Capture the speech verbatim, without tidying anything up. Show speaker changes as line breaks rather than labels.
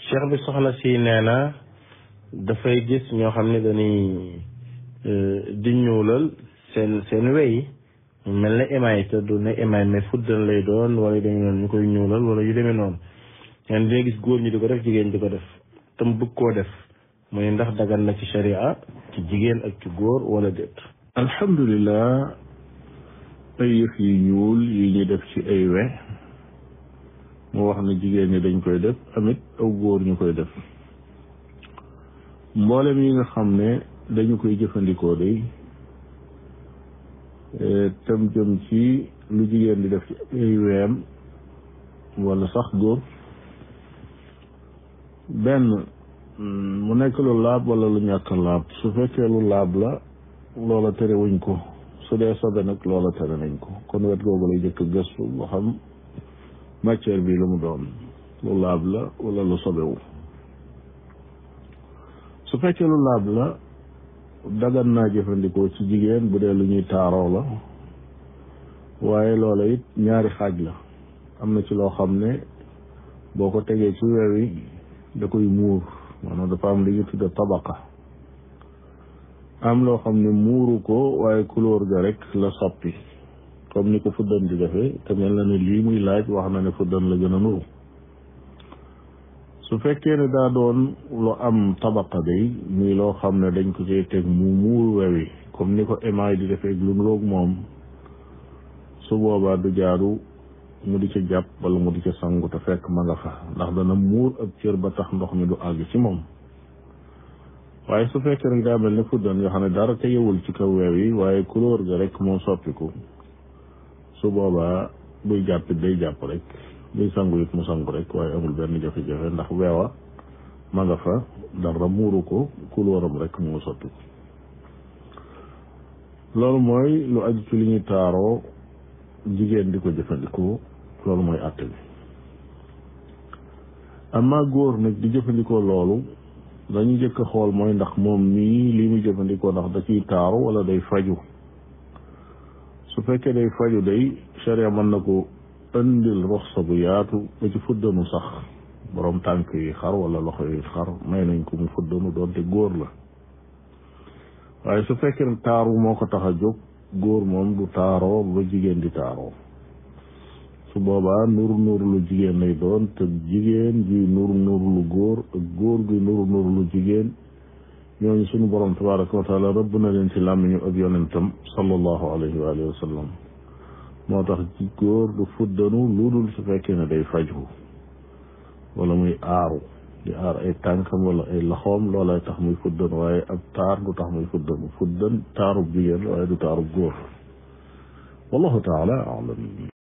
cheikh bi soxna si nee na dafay gis ñoo xam ne dañuy di ñuulal seen seen wey mel na émail te du ne émail mais fuddan lay doon wala yu demee noonu ñu koy ñuulal wala yu demee noonu ñaan dina gis góor ñi di ko def jigéen di ko def tam bëgg koo def mu ne ndax dagan na ci sharia ci jigéen ak ci góor wala déet.
alhamdulilah ay yëf yu ñuul yi ñu def ci ay we mu wax ne jigéen ñi dañ koy def amit aw góor ñu koy def mboolem yi nga xam ne dañu koy jëfandikoo day tam jëm ci lu jigéen di def ci ay weem wala sax góor benn mu nekk lu laab wala lu ñàkk laab su fekkee lu laab la loola tere wuñ ko su dee sobe nag loola tere nañ ko kon wet googu lay jëkk gëstu ba xam matière bi lu mu doon lu laab la wala lu sobewu su fekkee lu laab la dagan naa jëfandikoo ci jigéen bu dee lu ñuy taaroo la waaye loola it ñaari xaaj la am na ci loo xam ne boo ko tegee ci weew yi da koy muur maanaam dafa am li ñu tudde tabaqa am loo xam ne muuru ko waaye couleur ga rek la soppi comme ni ko fuddan di defee te mel na ne lii muy laaj wax na ne fuddan la gën a nuru su fekkee ne daa doon lu am tabaqa day muy loo xam ne dañ ko cee teg mu muur wewi comme ni ko émail di defee lu nuroog moom su boobaa du jaaru mu di ca jàpp wala mu di ca sangu te fekk ma nga fa ndax dana muur ab cër ba tax ndox mi du àgg ci moom waaye su fekkee rek daa mel ne fuddan nga xam ne dara te yewul ci kaw weew yi waaye couleur ga rek moo soppiku su boobaa buy jàppit day jàpp rek buy sangu it mu sangu rek waaye amul benn jafe-jafe ndax weewa ma nga fa dara muuru ko couleuram rek moo soppiku loolu mooy lu aju ci li ñuy taaroo jigéen di ko jëfandikoo loolu mooy àtte bi amaa góor nag di jëfandikoo loolu dañu jëkk a xool mooy ndax moom mii li muy jëfandikoo ndax da ciy taaru wala day faju su fekkee day faju day sharia mën na ko indil ruxsa bu yaatu ba ci fuddanu sax borom tànk yi xar wala loxo yi xar may nañ ko mu fuddanu doonte góor la waaye su fekkee ne taaru moo ko tax a jóg góor moom du taaroo ba jigéen di taaroo su boobaa nuru nuru lu jigéen lay doon te jigéen ji nuru nuru lu góor ak góor gi nuru nuru lu jigéen ñooñu suñu borom tabaraka wa taala rëbb na leen ci làmmiñu ab yonentam sallallahu alayhi wa alihi wa sallam moo tax ci góor du fuddanu lu dul su fekkee ne day faju wala muy aaru di aar ay tànkam wala ay loxoom loolay tax muy fuddan waaye ab taar du tax muy fuddanu fuddan taarub jigéen waaye du taarub góor wallahu taala alam